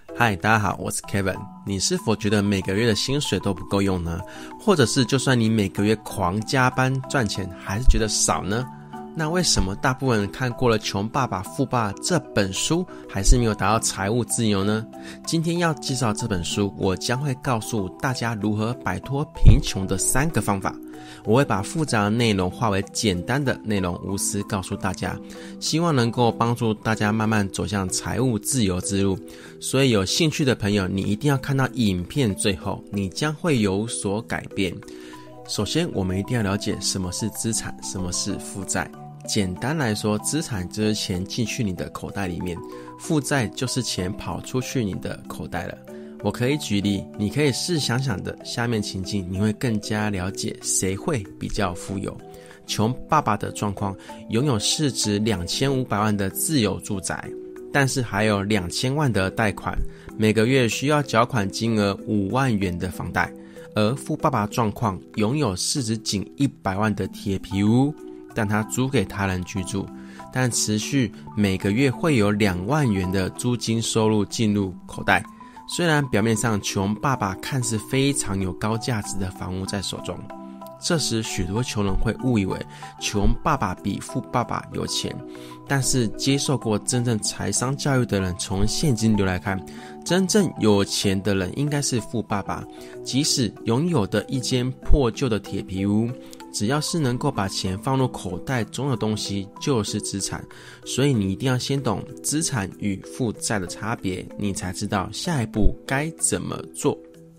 嗨，大家好，我是 Kevin。你是否觉得每个月的薪水都不够用呢？或者是就算你每个月狂加班赚钱，还是觉得少呢？那为什么大部分人看过了《穷爸爸富爸爸》这本书，还是没有达到财务自由呢？今天要介绍这本书，我将会告诉大家如何摆脱贫穷的3个方法。我会把复杂的内容化为简单的内容，无私告诉大家，希望能够帮助大家慢慢走向财务自由之路。所以有兴趣的朋友，你一定要看到影片最后，你将会有所改变。首先，我们一定要了解什么是资产，什么是负债。简单来说，资产就是钱进去你的口袋里面，负债就是钱跑出去你的口袋了。我可以举例，你可以试想想的下面情境，你会更加了解谁会比较富有。穷爸爸的状况，拥有市值2500万的自有住宅，但是还有2000万的贷款，每个月需要缴款金额5万元的房贷。而富爸爸状况，拥有市值仅100万的铁皮屋，但他租给他人居住，但持续每个月会有2万元的租金收入进入口袋。虽然表面上穷爸爸看似非常有高价值的房屋在手中，这时许多穷人会误以为穷爸爸比富爸爸有钱，但是接受过真正财商教育的人，从现金流来看，真正有钱的人应该是富爸爸。即使拥有的一间破旧的铁皮屋，只要是能够把钱放入口袋中的东西就是资产。所以你一定要先懂资产与负债的差别，你才知道下一步该怎么做。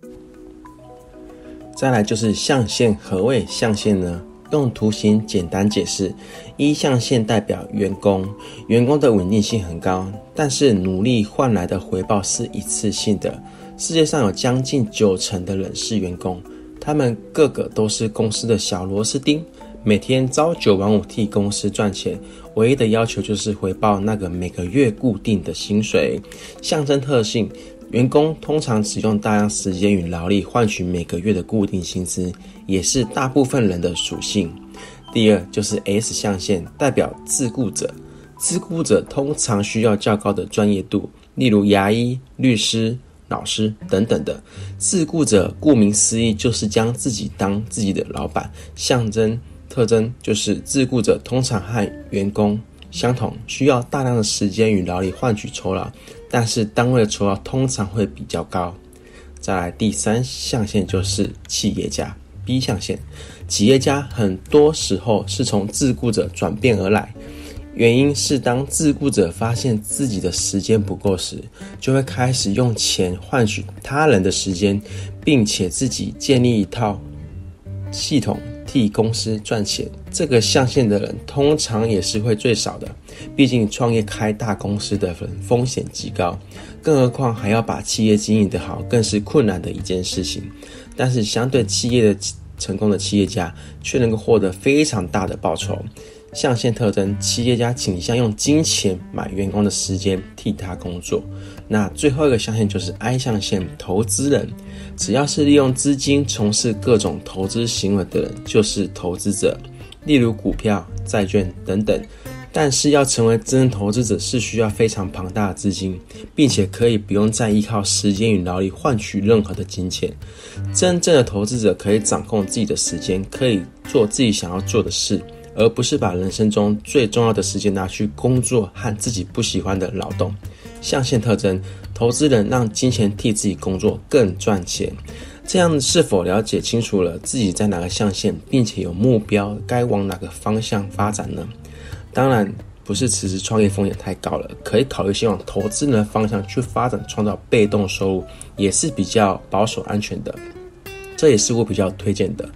再来就是象限。何谓象限呢？用图形简单解释。一象限代表员工，员工的稳定性很高，但是努力换来的回报是一次性的。世界上有将近90%的人是员工，他们个个都是公司的小螺丝钉，每天朝9晚5替公司赚钱，唯一的要求就是回报那个每个月固定的薪水。象征特性，员工通常只用大量时间与劳力换取每个月的固定薪资，也是大部分人的属性。第二就是 S 象限，代表自雇者。自雇者通常需要较高的专业度，例如牙医、律师、老师等等的。自雇者顾名思义就是将自己当自己的老板，象征特征就是自雇者通常和员工相同，需要大量的时间与劳力换取酬劳，但是单位的酬劳通常会比较高。再来第3象限就是企业家 B 象限。企业家很多时候是从自雇者转变而来，原因是当自雇者发现自己的时间不够时，就会开始用钱换取他人的时间，并且自己建立一套系统替公司赚钱。这个象限的人通常也是会最少的，毕竟创业开大公司的人风险极高，更何况还要把企业经营得好，更是困难的一件事情。但是相对企业的成功的企业家却能够获得非常大的报酬。象限特征，企业家倾向用金钱买员工的时间替他工作。那最后一个象限就是 I 象限，投资人。只要是利用资金从事各种投资行为的人就是投资者，例如股票、债券等等。但是要成为真正投资者是需要非常庞大的资金，并且可以不用再依靠时间与劳力换取任何的金钱。真正的投资者可以掌控自己的时间，可以做自己想要做的事，而不是把人生中最重要的时间拿去工作和自己不喜欢的劳动。象限特征，投资人让金钱替自己工作更赚钱。这样是否了解清楚了自己在哪个象限，并且有目标该往哪个方向发展呢？当然不是此时创业风险太高了，可以考虑先往投资人的方向去发展，创造被动收入，也是比较保守安全的，这也是我比较推荐的。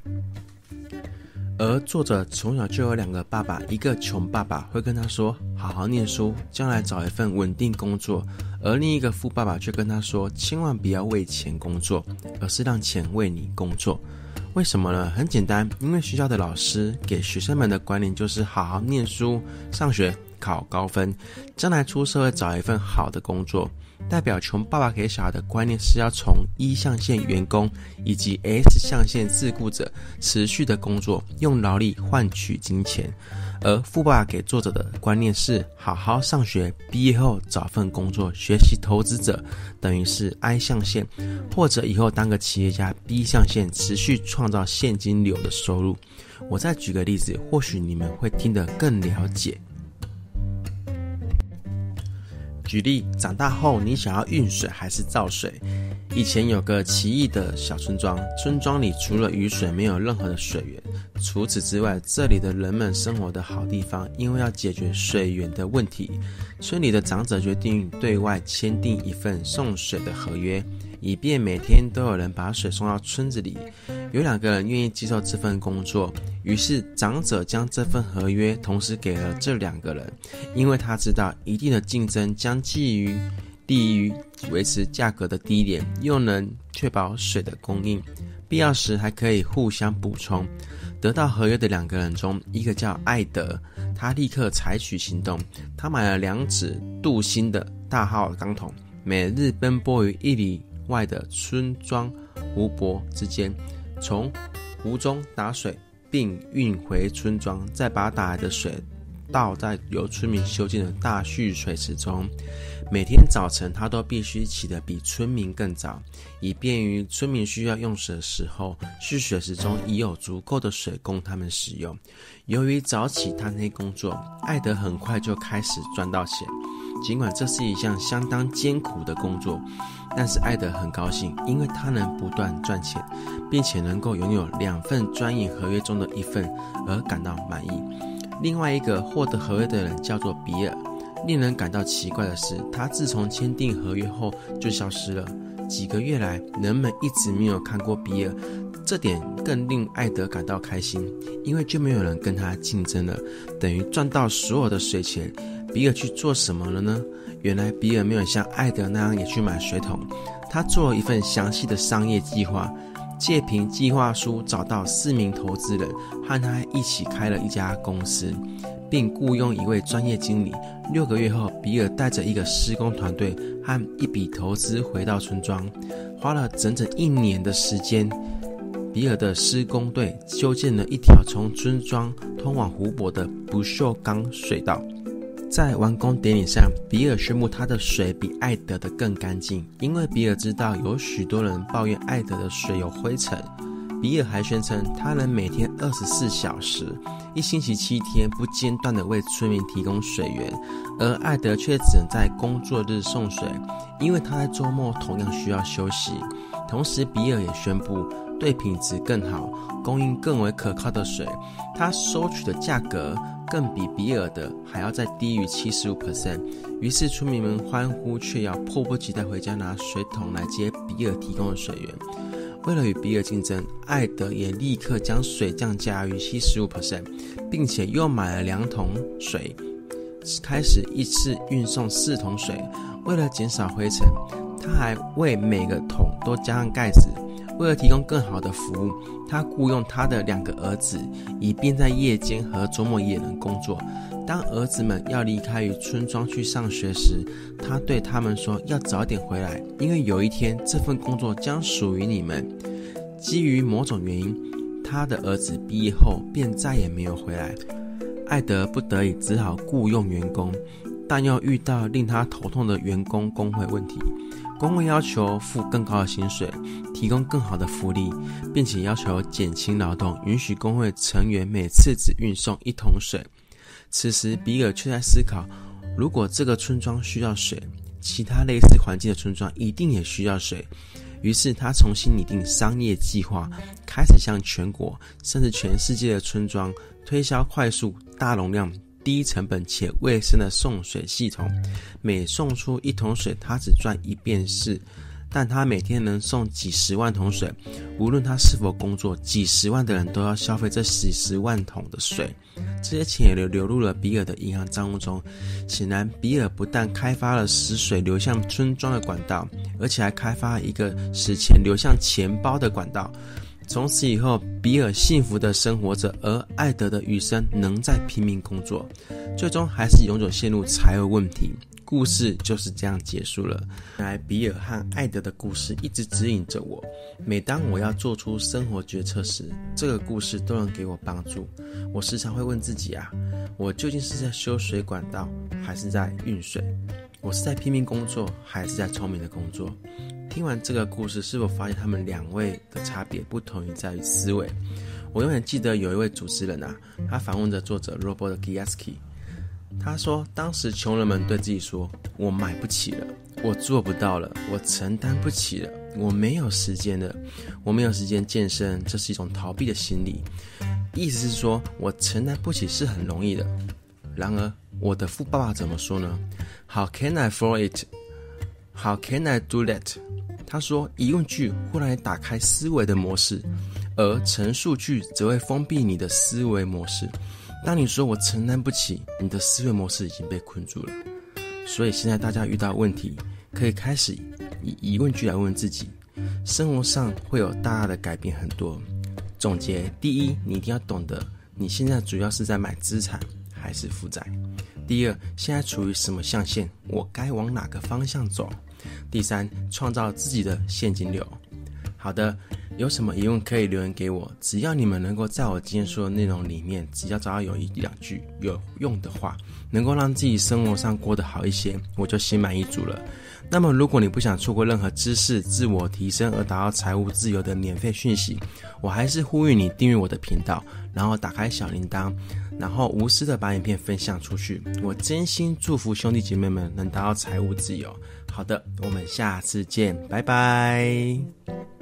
而作者从小就有2个爸爸，一个穷爸爸会跟他说好好念书，将来找一份稳定工作，而另一个富爸爸却跟他说千万不要为钱工作，而是让钱为你工作。为什么呢？很简单，因为学校的老师给学生们的观念就是好好念书、上学、 考高分，将来出社会找一份好的工作。代表穷爸爸给小孩的观念是要从一象限员工以及 S 象限自雇者持续的工作，用劳力换取金钱。而富爸爸给作者的观念是好好上学，毕业后找份工作，学习投资者，等于是 I 象限，或者以后当个企业家 B 象限，持续创造现金流的收入。我再举个例子，或许你们会听得更了解。举例，长大后你想要运水还是造水？以前有个奇异的小村庄，村庄里除了雨水没有任何的水源，除此之外，这里的人们生活的好地方，因为要解决水源的问题，村里的长者决定对外签订一份送水的合约，以便每天都有人把水送到村子里。有2个人愿意接受这份工作，于是长者将这份合约同时给了这2个人，因为他知道一定的竞争将基于利于维持价格的低廉，又能确保水的供应，必要时还可以互相补充。得到合约的2个人中，一个叫艾德，他立刻采取行动，他买了2只镀锌的大号钢桶，每日奔波于1里外的村庄湖泊之间，从湖中打水并运回村庄，再把打来的水倒在由村民修建的大蓄水池中。每天早晨他都必须起得比村民更早，以便于村民需要用水的时候，蓄水池中已有足够的水供他们使用。由于早起贪黑工作，艾德很快就开始赚到钱。尽管这是一项相当艰苦的工作，但是艾德很高兴，因为他能不断赚钱，并且能够拥有2份专营合约中的1份，而感到满意。另外一个获得合约的人叫做比尔。令人感到奇怪的是，他自从签订合约后就消失了。几个月来，人们一直没有看过比尔，这点更令艾德感到开心，因为就没有人跟他竞争了，等于赚到所有的水钱。比尔去做什么了呢？原来比尔没有像艾德那样也去买水桶，他做了一份详细的商业计划，借凭计划书找到4名投资人，和他一起开了一家公司，并雇佣1位专业经理。6个月后，比尔带着一个施工团队和一笔投资回到村庄，花了整整1年的时间。比尔的施工队修建了一条从村庄通往湖泊的不锈钢水道。在完工典礼上，比尔宣布他的水比艾德的更干净，因为比尔知道有许多人抱怨艾德的水有灰尘。比尔还宣称他能每天24小时1星期7天不间断地为村民提供水源，而艾德却只能在工作日送水，因为他在周末同样需要休息。同时比尔也宣布，对品质更好、供应更为可靠的水，他收取的价格更比比尔的还要再低于 75%。 于是村民们欢呼雀跃，迫不及待回家拿水桶来接比尔提供的水源。为了与比尔竞争，艾德也立刻将水降价于 75%， 并且又买了2桶水，开始一次运送4桶水。为了减少灰尘，他还为每个桶都加上盖子。为了提供更好的服务，他雇佣他的2个儿子，以便在夜间和周末也能工作。当儿子们要离开于村庄去上学时，他对他们说要早点回来，因为有一天这份工作将属于你们。基于某种原因，他的儿子毕业后便再也没有回来。艾德不得已只好雇佣员工，但又遇到令他头痛的员工工会问题。工会要求付更高的薪水，提供更好的福利，并且要求减轻劳动，允许工会成员每次只运送1桶水。此时比尔却在思考，如果这个村庄需要水，其他类似环境的村庄一定也需要水。于是他重新拟定商业计划，开始向全国甚至全世界的村庄推销快速、大容量、低成本且卫生的送水系统。每送出1桶水，他只赚1便士，但他每天能送几十万桶水，无论他是否工作，几十万的人都要消费这几十万桶的水。这些钱也流入了比尔的银行账户中。显然，比尔不但开发了使水流向村庄的管道，而且还开发了一个使钱流向钱包的管道。 从此以后，比尔幸福的生活着，而艾德的余生仍在拼命工作，最终还是永久陷入财务问题。故事就是这样结束了。原来比尔和艾德的故事一直指引着我，每当我要做出生活决策时，这个故事都能给我帮助。我时常会问自己我究竟是在修水管道，还是在运水？我是在拼命工作，还是在聪明的工作？听完这个故事，是否发现他们两位的差别不同于在于思维？我永远记得有一位主持人他访问着作者 Robert Kiyosaki，他说当时穷人们对自己说，我买不起了，我做不到了，我承担不起了，我没有时间了，我没有时间健身，这是一种逃避的心理。意思是说我承担不起是很容易的。然而我的富爸爸怎么说呢？ How can I afford it? How can I do that? 他说疑问句会让你打开思维的模式，而陈述句则会封闭你的思维模式。当你说我承担不起，你的思维模式已经被困住了。所以现在大家遇到问题，可以开始以疑问句来问自己，生活上会有大大的改变很多。总结：第一，你一定要懂得你现在主要是在买资产还是负债。第二，现在处于什么象限，我该往哪个方向走。第三，创造自己的现金流。好的，有什么疑问可以留言给我，只要你们能够在我今天说的内容里面，只要找到有一两句有用的话，能够让自己生活上过得好一些，我就心满意足了。那么如果你不想错过任何知识自我提升而达到财务自由的免费讯息，我还是呼吁你订阅我的频道，然后打开小铃铛，然后无私的把影片分享出去。我真心祝福兄弟姐妹们能达到财务自由。好的，我们下次见，拜拜。